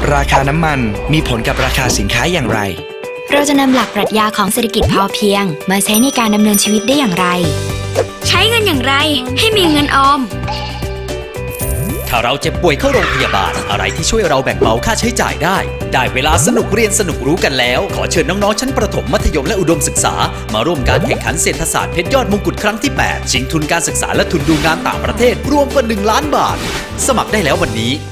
ราคาน้ำมันมีผลกับราคาสินค้าอย่างไรเราจะนำหลักปรัชญาของเศรษฐกิจพอเพียงมาใช้ในการดำเนินชีวิตได้อย่างไรใช้เงินอย่างไรให้มีเงินออมถ้าเราเจ็บป่วยเข้าโรงพยาบาลอะไรที่ช่วยเราแบ่งเบาค่าใช้จ่ายได้เวลาสนุกเรียนสนุกรู้กันแล้วขอเชิญน้องๆชั้นประถมมัธยมและอุดมศึกษามาร่วมการแข่งขันเศรษฐศาสตร์เพชรยอดมงกุฎครั้งที่ 8ชิงทุนการศึกษาและทุนดูงานต่างประเทศรวมกว่า1 ล้านบาทสมัครได้แล้ววันนี้